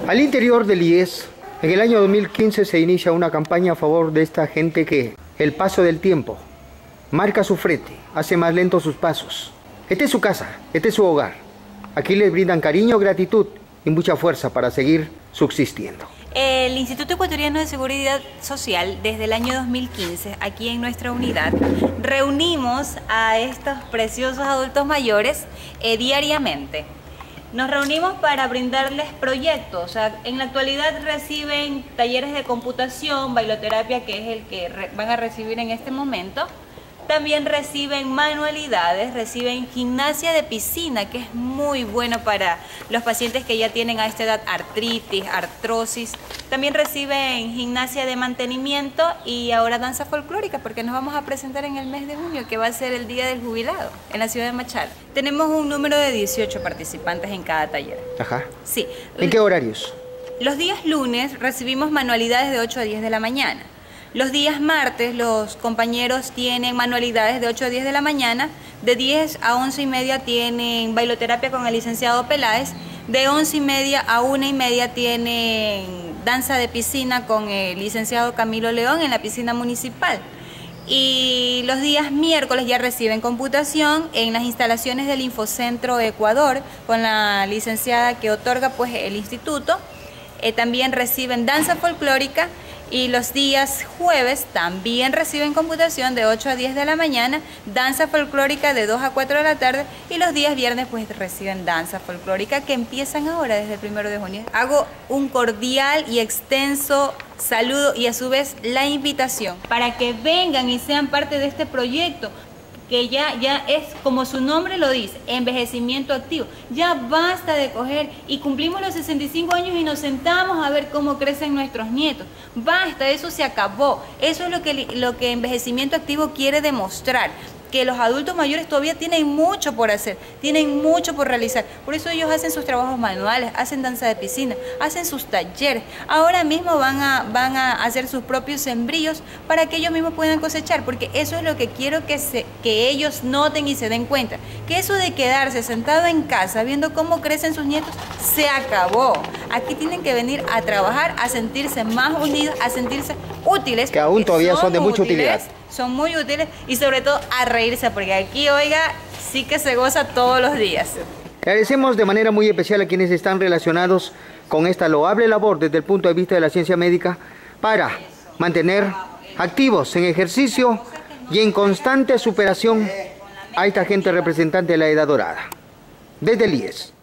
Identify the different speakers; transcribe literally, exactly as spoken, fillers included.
Speaker 1: Al interior del I E S, en el año dos mil quince se inicia una campaña a favor de esta gente que el paso del tiempo marca su frente, hace más lentos sus pasos. Esta es su casa, este es su hogar. Aquí les brindan cariño, gratitud y mucha fuerza para seguir subsistiendo.
Speaker 2: El Instituto Ecuatoriano de Seguridad Social, desde el año dos mil quince, aquí en nuestra unidad, reunimos a estos preciosos adultos mayores eh, diariamente. Nos reunimos para brindarles proyectos. O sea, en la actualidad reciben talleres de computación, bailoterapia, que es el que van a recibir en este momento. También reciben manualidades, reciben gimnasia de piscina, que es muy bueno para los pacientes que ya tienen a esta edad artritis, artrosis. También reciben gimnasia de mantenimiento y ahora danza folclórica, porque nos vamos a presentar en el mes de junio, que va a ser el Día del Jubilado, en la ciudad de Machala. Tenemos un número de dieciocho participantes en cada taller.
Speaker 1: Ajá.
Speaker 2: Sí.
Speaker 1: ¿En qué horarios?
Speaker 2: Los días lunes recibimos manualidades de ocho a diez de la mañana. Los días martes los compañeros tienen manualidades de ocho a diez de la mañana, de diez a once y media tienen bailoterapia con el licenciado Peláez, de once y media a una y media tienen danza de piscina con el licenciado Camilo León en la piscina municipal. Y los días miércoles ya reciben computación en las instalaciones del Infocentro Ecuador con la licenciada que otorga pues el instituto. Eh, también reciben danza folclórica. Y los días jueves también reciben computación de ocho a diez de la mañana, danza folclórica de dos a cuatro de la tarde y los días viernes pues reciben danza folclórica que empiezan ahora desde el primero de junio. Hago un cordial y extenso saludo y a su vez la invitación para que vengan y sean parte de este proyecto, que ya, ya es como su nombre lo dice, envejecimiento activo. Ya basta de coger y cumplimos los sesenta y cinco años y nos sentamos a ver cómo crecen nuestros nietos. Basta, eso se acabó. Eso es lo que, lo que envejecimiento activo quiere demostrar, que los adultos mayores todavía tienen mucho por hacer, tienen mucho por realizar. Por eso ellos hacen sus trabajos manuales, hacen danza de piscina, hacen sus talleres. Ahora mismo van a, van a hacer sus propios sembríos para que ellos mismos puedan cosechar, porque eso es lo que quiero que, se, que ellos noten y se den cuenta. Que eso de quedarse sentado en casa viendo cómo crecen sus nietos, se acabó. Aquí tienen que venir a trabajar, a sentirse más unidos, a sentirse útiles.
Speaker 1: Que aún todavía son, son de mucha
Speaker 2: útiles,
Speaker 1: utilidad.
Speaker 2: Son muy útiles y sobre todo a reírse, porque aquí, oiga, sí que se goza todos los días.
Speaker 1: Agradecemos de manera muy especial a quienes están relacionados con esta loable labor desde el punto de vista de la ciencia médica para mantener activos en ejercicio y en constante superación a esta gente representante de la edad dorada. Desde el I E S.